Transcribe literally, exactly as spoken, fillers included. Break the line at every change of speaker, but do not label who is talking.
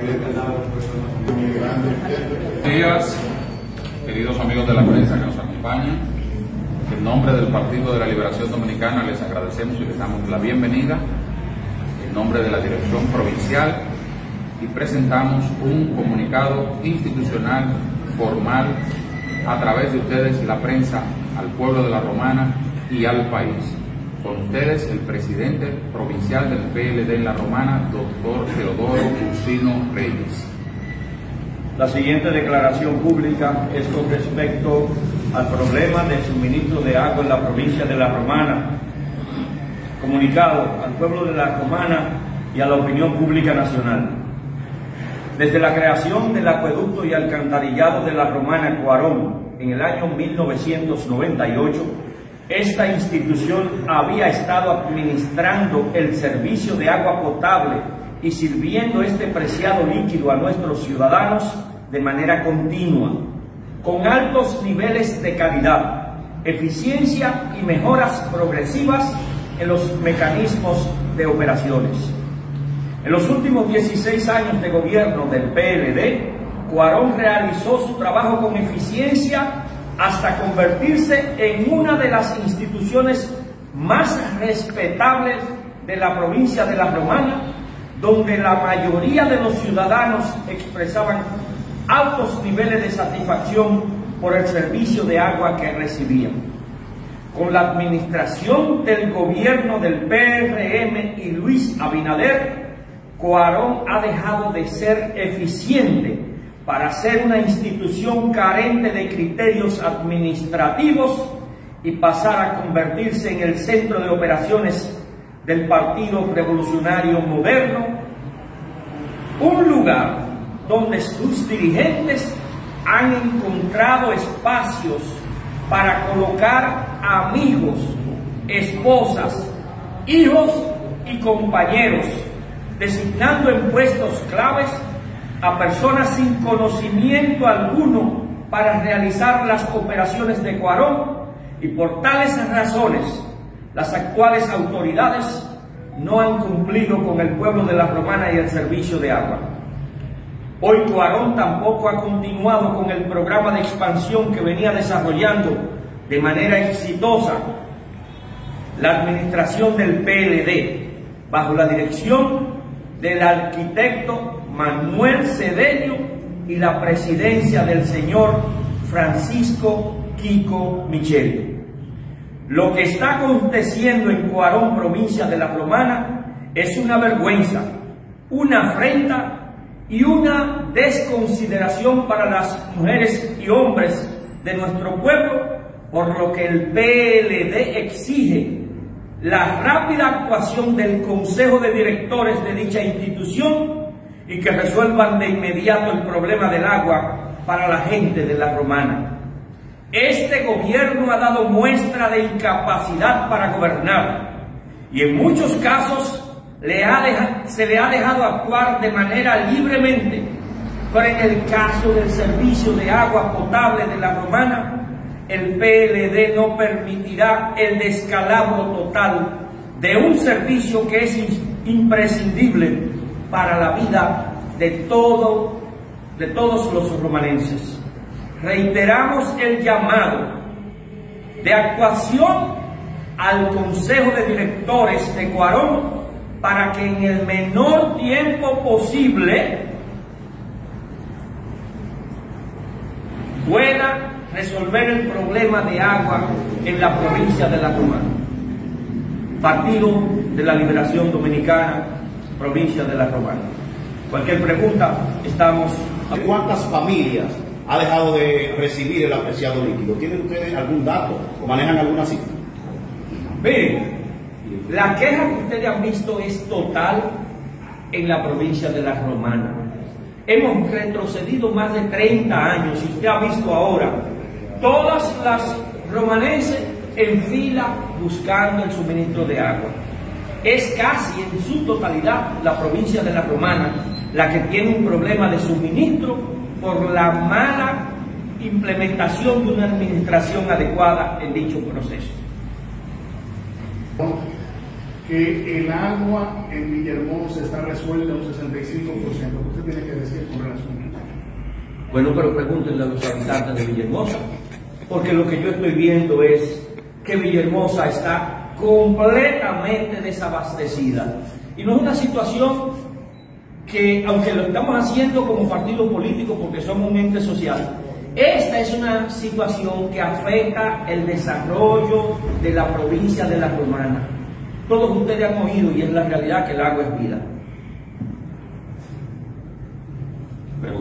Buenos días, queridos amigos de la prensa que nos acompañan. En nombre del Partido de la Liberación Dominicana les agradecemos y les damos la bienvenida en nombre de la Dirección Provincial y presentamos un comunicado institucional formal a través de ustedes, la prensa, al pueblo de La Romana y al país. Con ustedes, el presidente provincial del P L D en La Romana, doctor Teodoro Ursino Reyes.
La siguiente declaración pública es con respecto al problema del suministro de agua en la provincia de La Romana. Comunicado al pueblo de La Romana y a la opinión pública nacional. Desde la creación del acueducto y alcantarillado de La Romana Cuarón en el año mil novecientos noventa y ocho, esta institución había estado administrando el servicio de agua potable y sirviendo este preciado líquido a nuestros ciudadanos de manera continua, con altos niveles de calidad, eficiencia y mejoras progresivas en los mecanismos de operaciones. En los últimos dieciséis años de gobierno del P L D, Cuarón realizó su trabajo con eficiencia hasta convertirse en una de las instituciones más respetables de la provincia de La Romana, donde la mayoría de los ciudadanos expresaban altos niveles de satisfacción por el servicio de agua que recibían. Con la administración del gobierno del P R M y Luis Abinader, Cuarón ha dejado de ser eficiente para ser una institución carente de criterios administrativos y pasar a convertirse en el centro de operaciones del Partido Revolucionario Moderno, un lugar donde sus dirigentes han encontrado espacios para colocar amigos, esposas, hijos y compañeros, designando en puestos claves a personas sin conocimiento alguno para realizar las operaciones de Cuarón, y por tales razones las actuales autoridades no han cumplido con el pueblo de La Romana y el servicio de agua. Hoy Cuarón tampoco ha continuado con el programa de expansión que venía desarrollando de manera exitosa la administración del P L D, bajo la dirección del arquitecto Manuel Cedeño y la presidencia del señor Francisco Kiko Michel. Lo que está aconteciendo en Cuarón, provincia de La Romana, es una vergüenza, una afrenta y una desconsideración para las mujeres y hombres de nuestro pueblo, por lo que el P L D exige la rápida actuación del Consejo de Directores de dicha institución y que resuelvan de inmediato el problema del agua para la gente de La Romana. Este gobierno ha dado muestra de incapacidad para gobernar y en muchos casos le ha deja, se le ha dejado actuar de manera libremente, pero en el caso del servicio de agua potable de La Romana, el P L D no permitirá el descalabro total de un servicio que es imprescindible para la vida de, todo, de todos los romanenses. Reiteramos el llamado de actuación al Consejo de Directores de Cuarón para que en el menor tiempo posible pueda resolver el problema de agua en la provincia de La Romana. Partido de la Liberación Dominicana, provincia de La Romana. Cualquier pregunta, estamos...
¿Cuántas familias ha dejado de recibir el apreciado líquido? ¿Tienen ustedes algún dato o manejan alguna cifra?
Miren, la queja que ustedes han visto es total en la provincia de La Romana. Hemos retrocedido más de treinta años y usted ha visto ahora todas las romanenses en fila buscando el suministro de agua. Es casi en su totalidad la provincia de La Romana la que tiene un problema de suministro por la mala implementación de una administración adecuada en dicho proceso.
que el agua en Villahermosa está resuelta un sesenta y cinco por ciento. ¿Qué usted tiene que decir con relación a esto?
Bueno, pero pregúntenle a los habitantes de Villahermosa, porque lo que yo estoy viendo es que Villahermosa está completamente desabastecida. Y no es una situación que, aunque lo estamos haciendo como partido político porque somos un ente social, esta es una situación que afecta el desarrollo de la provincia de La Romana. Todos ustedes han oído, y es la realidad, que el agua es vida.